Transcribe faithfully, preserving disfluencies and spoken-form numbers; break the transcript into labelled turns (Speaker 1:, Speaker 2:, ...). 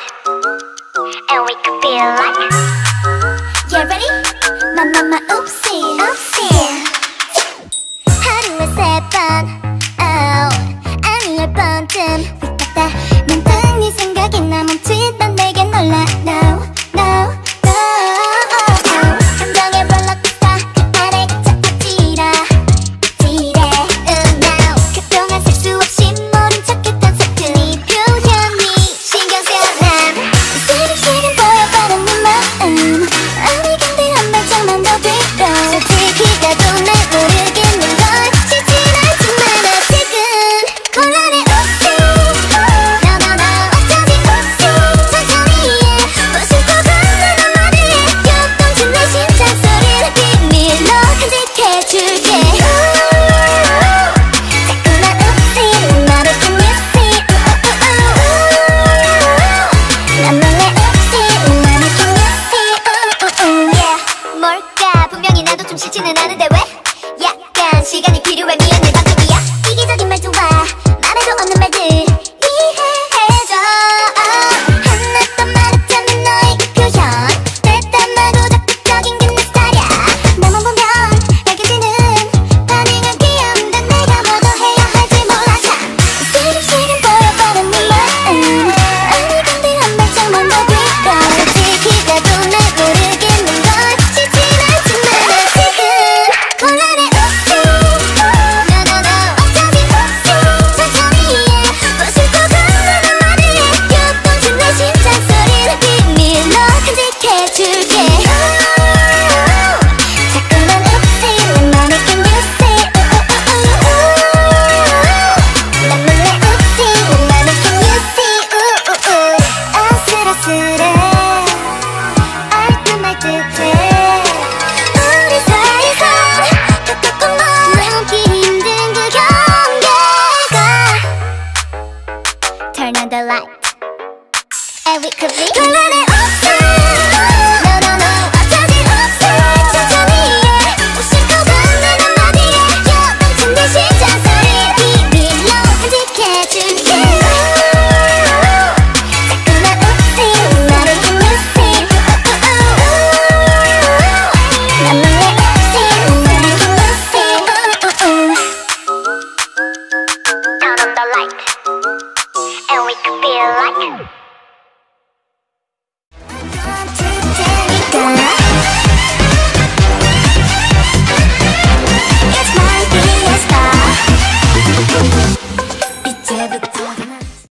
Speaker 1: and we could be like. You ready? My, my, my, oopsie, oopsie. 하루에 세 번, oh, 아니 열 번쯤 휘딱다 문득 네 생각이 나 멈칫던 내게 놀라. No, no, no. 감정의 롤러코스터 그 아래 자꾸 지라 지래. Now 그동안 셀 수 없이 모른 척했던 서툰이 표현이 신경 쓰여. 난 시름시름 보여버린 네 마음. 아니 근데 한 발짝만 더 뒤로. 솔직히 나도 날 모르겠는 걸. 싫진 않지만 아직은 곤란해. 오opsy. No, no, no. 어쩌지 오opsy. 천천히 해. 부술 것 같은 말을 요동친 내 심장 소리를 비밀로 간직해줄게. 자꾸만 oopsy. 내 맘을 can you see? 난 몰래 oopsy. 내 맘을 can you see? Yeah. 뭘까 분명히 나도 좀 싫지는 않은데 왜 약간 시간이 필요해. 미안해 방송이야. 이기적인 말투와 말해도 없는 말들 이해해줘. 하나도 말했자면 너의 그 표현 대담하고 적극적인 게 내 스타일이야. 나만 보면 밝혀지는 반응하기 없는데 내가 뭐더 해야 할지 몰라. 참 시름시름 보여버린 네 마음. 아니 근데 한 발짝만 더 뒤로. 솔직히 나도 날 모르겠는 걸. 싫진 않지만 아직은 곤란해. 오opsy. No, no, no. 어쩌지 oopsy. 천천히 해. 부술 것 같은 말을 요동친 내 심장 소리를 비밀로 간직해줄게. 자꾸만 oopsy. 내 맘을 can you see? 난 몰래 oopsy. 내 맘을 can you see? 아슬아슬해. 알듯말 듯해. 우리 사이에서 톡톡톡 넘기 힘든 그 경계가. Turn on the light and we could be 곤란해.